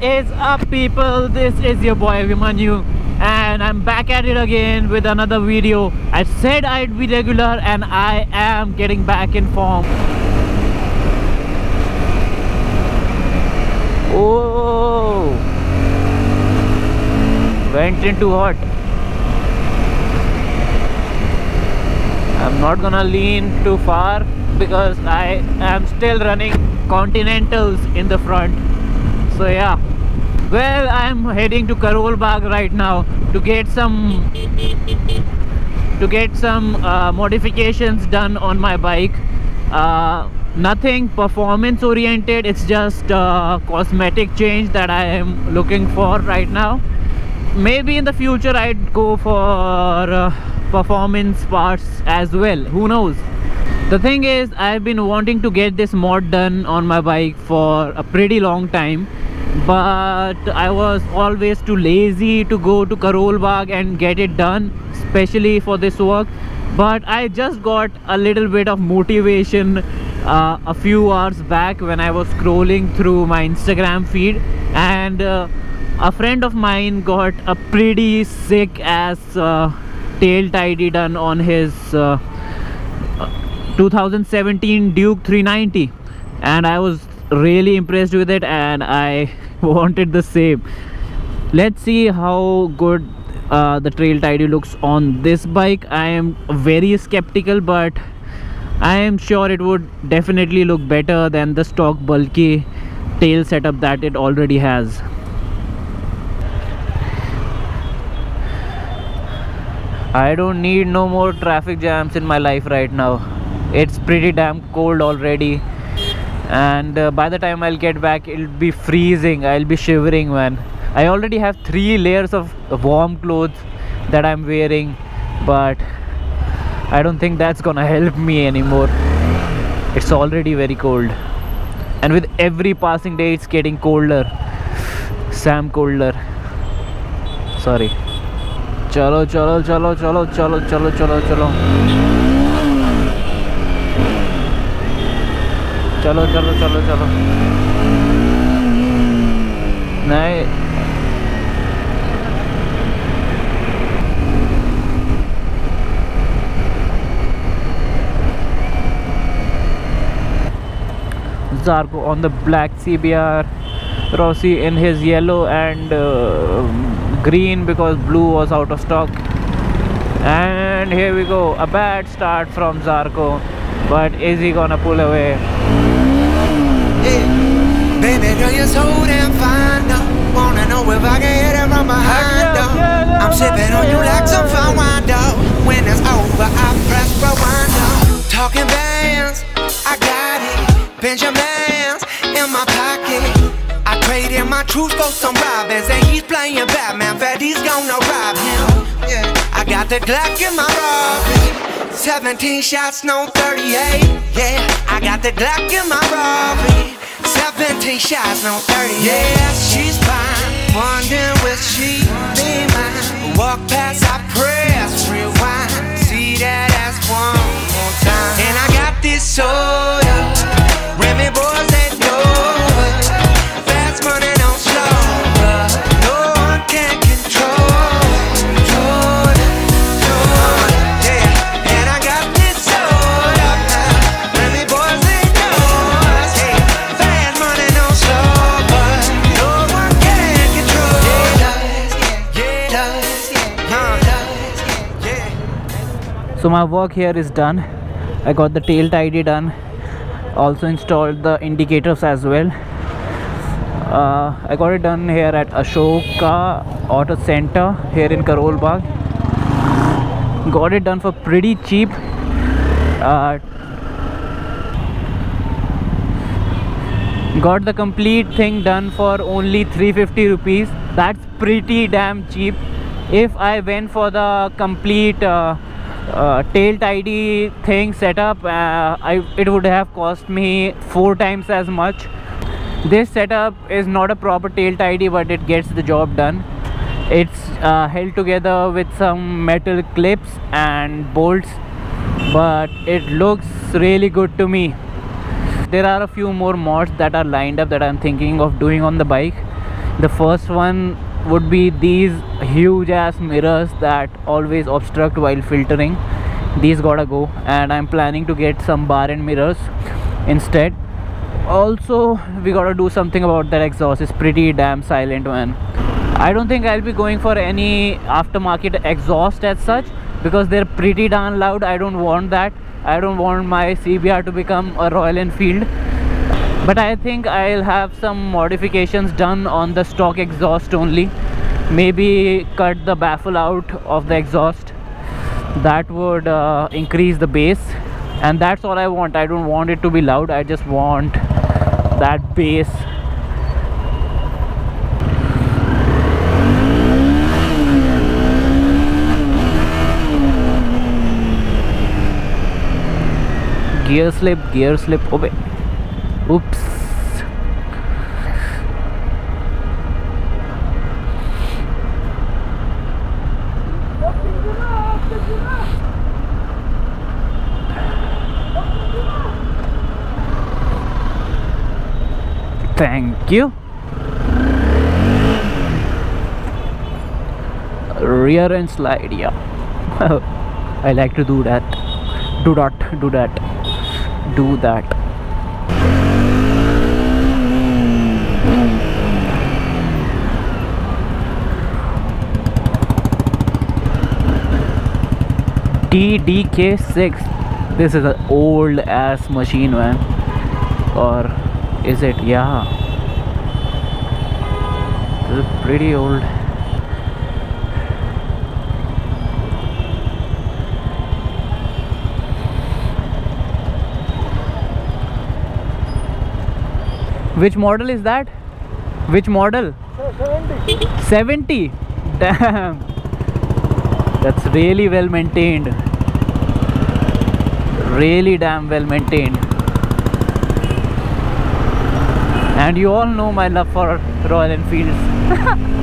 is up, people? This is your boy Vimanyu, and I'm back at it again with another video. I said I'd be regular, and I am getting back in form. Oh, went in too hot. I'm not gonna lean too far because I am still running Continentals in the front. So yeah, well, I'm heading to Karol Bagh right now to get some modifications done on my bike. Nothing performance oriented, it's just cosmetic change that I am looking for right now. Maybe in the future I'd go for performance parts as well, who knows. The thing is, I've been wanting to get this mod done on my bike for a pretty long time, but I was always too lazy to go to Karol Bagh and get it done, especially for this work. But I just got a little bit of motivation a few hours back when I was scrolling through my Instagram feed, and a friend of mine got a pretty sick ass tail tidy done on his 2017 Duke 390, and I was really impressed with it and I wanted the same. Let's see how good the trail tidy looks on this bike. I am very skeptical, but I am sure it would definitely look better than the stock bulky tail setup that it already has. I don't need no more traffic jams in my life right now. It's pretty damn cold already, and by the time I'll get back, it'll be freezing. I'll be shivering, man. I already have 3 layers of warm clothes that I'm wearing, but I don't think that's gonna help me anymore. It's already very cold, and with every passing day it's getting colder. Sam colder. Sorry. Chalo chalo chalo chalo chalo chalo chalo chalo chalo chalo chalo chalo. Nahi. Zarko on the black CBR, Rossi in his yellow and green because blue was out of stock. And here we go, a bad start from Zarko, but is he gonna pull away? Yeah. Baby girl, you're so damn fine, though. Wanna know if I can hit it from behind, though. I'm sipping on you like some fine wine, though. When it's over, I press rewind, though. Talking bands, I got it. Benjamins in my pocket. I traded my truth for some robins, and he's playing Batman. Bet he's gonna rob him. Yeah. I got the Glock in my Robin. 17 shots, no 38. Yeah, I got the Glock in my Robin. 17 shots, no 38. Yeah, she's fine. Wondering will she be mine? Walk past, I press rewind. See that ass one more time. And I got this soda. Remy boys, they know it. Fast money, don't slow up. No one can control it. Yeah, and I got this soda. Remy boys, they know it. Fast money, don't slow up. No one can control it. So my work here is done. I got the tail tidy done. Also installed the indicators as well. I got it done here at Ashoka Auto Center here in Karol Bagh. Got it done for pretty cheap. Got the complete thing done for only 350 rupees. That's pretty damn cheap. If I went for the complete tail tidy thing setup, it would have cost me 4 times as much. This setup is not a proper tail tidy, but it gets the job done. It's held together with some metal clips and bolts, but it looks really good to me. There are a few more mods that are lined up that I'm thinking of doing on the bike. The first one would be these huge ass mirrors that always obstruct while filtering. These gotta go, and I'm planning to get some bar end mirrors instead. Also, we gotta do something about that exhaust. It's pretty damn silent, man. I don't think I'll be going for any aftermarket exhaust as such, because they're pretty darn loud. I don't want that. I don't want my CBR to become a Royal Enfield. But I think I'll have some modifications done on the stock exhaust only. Maybe cut the baffle out of the exhaust. That would increase the bass, and that's all I want. I don't want it to be loud. I just want that bass. Gear slip, obey. Oops. Thank you. Rear end slide, yeah. I like to do that. Do that. DDK6. This is an old ass machine, man. Or is it? Yeah, this is pretty old. Which model is that? Which model? 70. 70? Damn. That's really well maintained. Really damn well maintained. And you all know my love for Royal Enfields.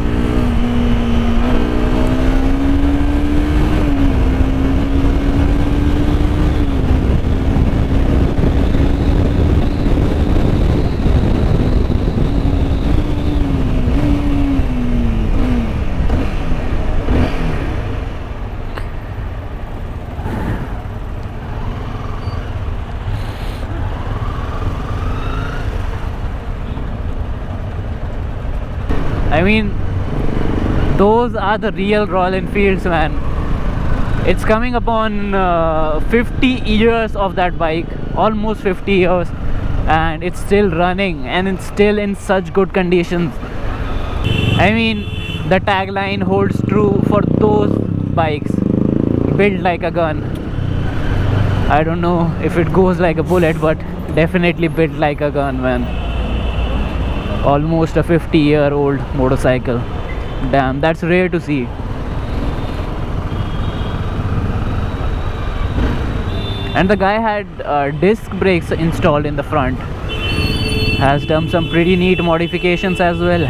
I mean, those are the real Royal Enfields, man. It's coming upon 50 years of that bike, almost 50 years, and it's still running and it's still in such good conditions. I mean, the tagline holds true for those bikes, built like a gun. I don't know if it goes like a bullet, but definitely built like a gun, man. Almost a 50-year-old motorcycle. Damn, that's rare to see. And the guy had disc brakes installed in the front. Has done some pretty neat modifications as well.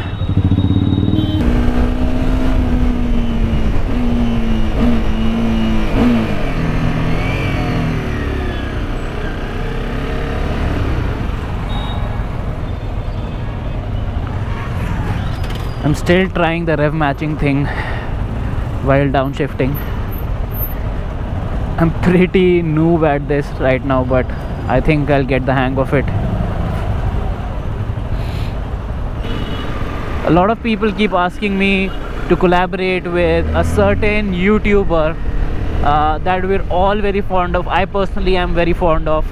I'm still trying the rev matching thing while downshifting. I'm pretty noob at this right now, but I think I'll get the hang of it. A lot of people keep asking me to collaborate with a certain YouTuber that we're all very fond of. I personally am very fond of.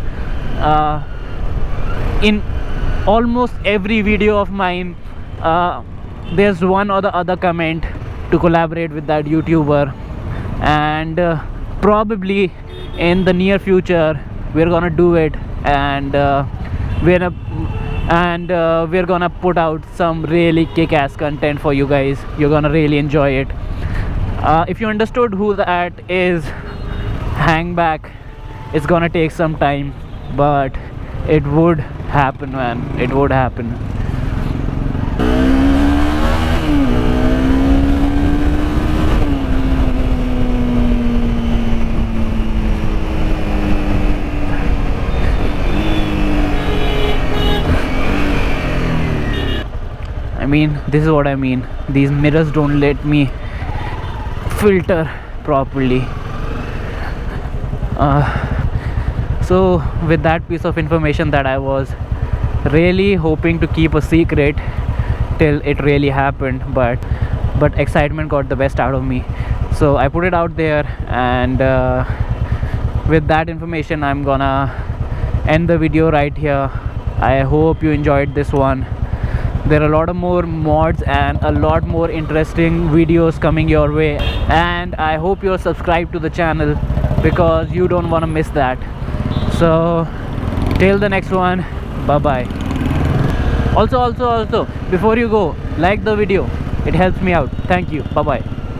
In almost every video of mine, there's one or the other comment to collaborate with that YouTuber, and probably in the near future we're gonna do it, and we're gonna put out some really kick-ass content for you guys. You're gonna really enjoy it. If you understood who that is, hang back. It's gonna take some time, but it would happen, man. It would happen. mean, this is what I mean. These mirrors don't let me filter properly. So with that piece of information that I was really hoping to keep a secret till it really happened, but excitement got the best out of me, so I put it out there. And with that information, I'm gonna end the video right here. I hope you enjoyed this one. There are a lot of more mods and a lot more interesting videos coming your way, and I hope you're subscribed to the channel because you don't want to miss that. So till the next one, bye bye. Also, before you go, like the video, it helps me out. Thank you. Bye bye.